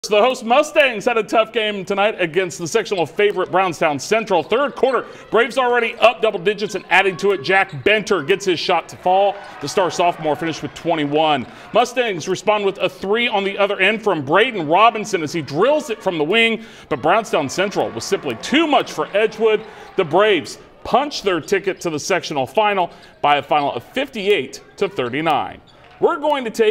The host Mustangs had a tough game tonight against the sectional favorite Brownstown Central. Third quarter, Braves already up double digits and adding to it. Jack Benter gets his shot to fall. The star sophomore finished with 21. Mustangs respond with a three on the other end from Braden Robinson as he drills it from the wing, but Brownstown Central was simply too much for Edgewood. The Braves punched their ticket to the sectional final by a final of 58-39. We're going to take